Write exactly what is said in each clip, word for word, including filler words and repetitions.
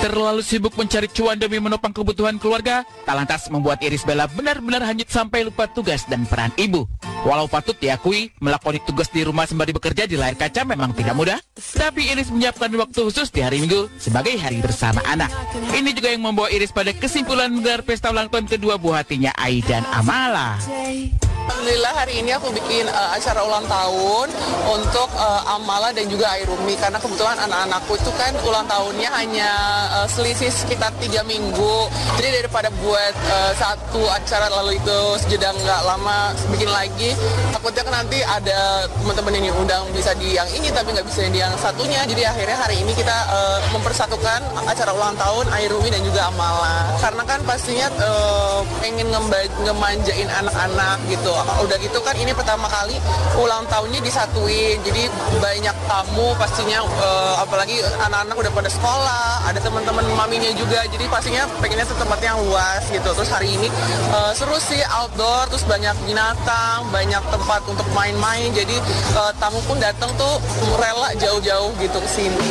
Terlalu sibuk mencari cuan demi menopang kebutuhan keluarga, tak lantas membuat Irish Bella benar-benar hanyut sampai lupa tugas dan peran ibu. Walau patut diakui, melakoni tugas di rumah sembari bekerja di layar kaca memang tidak mudah, tapi Irish menyiapkan waktu khusus di hari Minggu sebagai hari bersama anak. Ini juga yang membawa Irish pada kesimpulan menggelar pesta ulang tahun kedua buah hatinya, Ai dan Amala. Alhamdulillah hari ini aku bikin uh, acara ulang tahun untuk uh, Amala dan juga Airumi, karena kebetulan anak-anakku itu kan ulang tahunnya hanya uh, selisih sekitar tiga minggu. Jadi daripada buat uh, satu acara lalu itu sejeda nggak lama bikin lagi, takutnya kan nanti ada teman-teman yang undang bisa di yang ini tapi nggak bisa di yang satunya. Jadi akhirnya hari ini kita uh, mempersatukan acara ulang tahun Airumi dan juga Amala, karena kan pastinya uh, pengen ngemanjain anak-anak gitu. Udah gitu kan ini pertama kali ulang tahunnya disatuin, jadi banyak tamu pastinya, uh, apalagi anak-anak udah pada sekolah, ada teman-teman maminya juga, jadi pastinya pengennya tempatnya luas gitu. Terus hari ini uh, seru sih, outdoor, terus banyak binatang, banyak tempat untuk main-main, jadi uh, tamu pun datang tuh rela jauh-jauh gitu ke sini.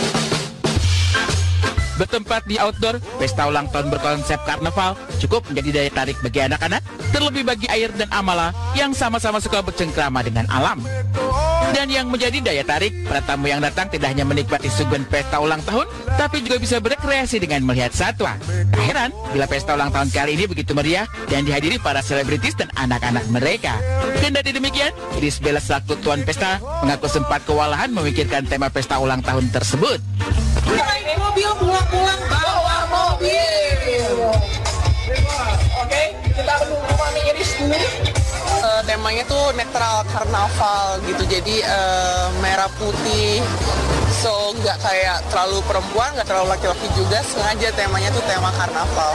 Bertempat di outdoor, pesta ulang tahun berkonsep karnaval cukup menjadi daya tarik bagi anak-anak, terlebih bagi Air dan Amala yang sama-sama suka bercengkrama dengan alam. Dan yang menjadi daya tarik, para tamu yang datang tidak hanya menikmati suguhan pesta ulang tahun, tapi juga bisa berekreasi dengan melihat satwa. Tak heran bila pesta ulang tahun kali ini begitu meriah dan dihadiri para selebritis dan anak-anak mereka. Kendati demikian, Irish Bella selaku tuan pesta mengaku sempat kewalahan memikirkan tema pesta ulang tahun tersebut. Naik mobil, pulang-pulang bawa mobil. Oke, kita menunggu Mami Irish dulu. Uh, temanya tuh netral karnaval gitu, jadi uh, merah putih, so nggak kayak terlalu perempuan, nggak terlalu laki-laki juga, sengaja temanya tuh tema karnaval.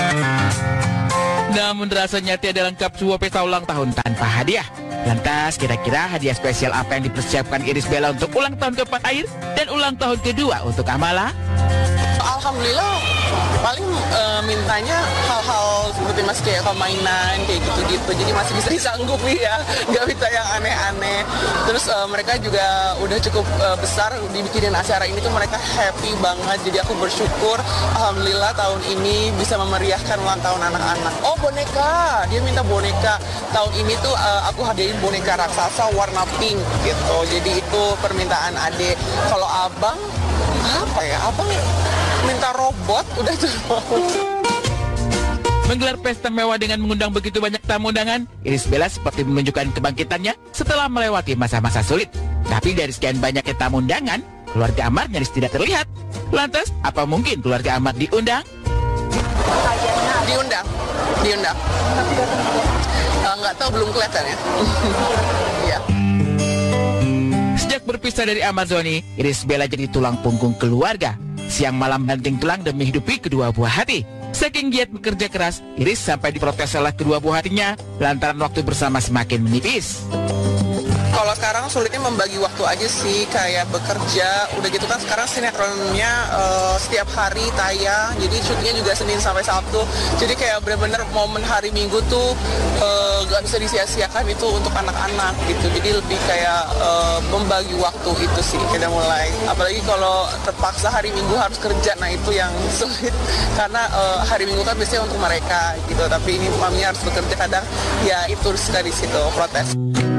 Namun rasanya tiada lengkap sebuah pesta ulang tahun tanpa hadiah. Lantas kira-kira hadiah spesial apa yang dipersiapkan Irish Bella untuk ulang tahun keempat Air dan ulang tahun kedua untuk Amala? Alhamdulillah paling uh, mintanya hal-hal seperti masih kayak mainan kayak gitu-gitu, jadi masih bisa disanggupi ya, nggak minta yang aneh-aneh. Terus uh, mereka juga udah cukup uh, besar dibikinin acara ini tuh, mereka happy banget, jadi aku bersyukur alhamdulillah tahun ini bisa memeriahkan ulang tahun anak-anak. Oh, boneka, dia minta boneka tahun ini tuh, uh, aku hadirin boneka raksasa warna pink gitu, jadi itu permintaan adek. Kalau abang apa ya, abang minta robot, udah cukup. Menggelar pesta mewah dengan mengundang begitu banyak tamu undangan, Irish Bella seperti menunjukkan kebangkitannya setelah melewati masa-masa sulit. Tapi dari sekian banyaknya tamu undangan, keluarga Amar nyaris tidak terlihat. Lantas, apa mungkin keluarga Amar diundang? Diundang, diundang. Uh, nggak tahu, belum kelihatan ya. Iya. Sejak berpisah dari Amazoni, Irish Bella jadi tulang punggung keluarga. Siang malam banting tulang demi hidupi kedua buah hati. Saking giat bekerja keras, Irish sampai diprotes oleh kedua buah hatinya lantaran waktu bersama semakin menipis. Kalau sekarang sulitnya membagi waktu aja sih, kayak bekerja, udah gitu kan sekarang sinetronnya uh, setiap hari tayang, jadi syutingnya juga Senin sampai Sabtu, jadi kayak bener-bener momen hari Minggu tuh uh, gak bisa disia-siakan itu untuk anak-anak gitu, jadi lebih kayak uh, membagi waktu itu sih kita mulai, apalagi kalau terpaksa hari Minggu harus kerja, nah itu yang sulit, karena uh, hari Minggu kan biasanya untuk mereka gitu, tapi ini maminya harus bekerja kadang, ya itu suka di situ protes.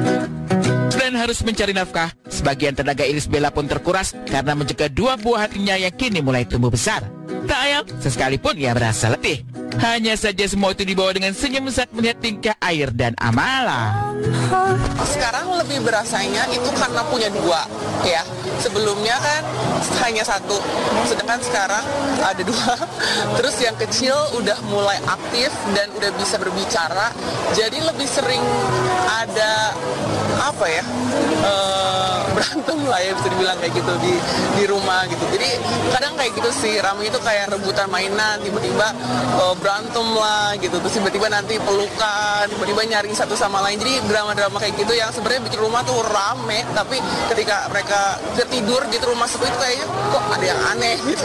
Dan harus mencari nafkah, sebagian tenaga Irish Bella pun terkuras karena menjaga dua buah hatinya yang kini mulai tumbuh besar. Tak ayal, sesekalipun ia merasa letih. Hanya saja semua itu dibawa dengan senyum saat melihat tingkah Air dan Amala. Sekarang lebih berasanya itu karena punya dua, ya. Sebelumnya kan hanya satu, sedangkan sekarang ada dua. Terus yang kecil udah mulai aktif dan udah bisa berbicara, jadi lebih sering ada apa ya, uh, berantem lah ya, bisa dibilang kayak gitu di di rumah gitu. Jadi kadang kayak gitu sih, Rami itu kayak rebutan mainan, tiba-tiba uh, berantem lah gitu, terus tiba-tiba nanti pelukan, tiba-tiba nyari satu sama lain. Jadi drama-drama kayak gitu yang sebenarnya bikin rumah tuh rame, tapi ketika mereka ketidur gitu rumah sepi itu kayaknya kok ada yang aneh gitu.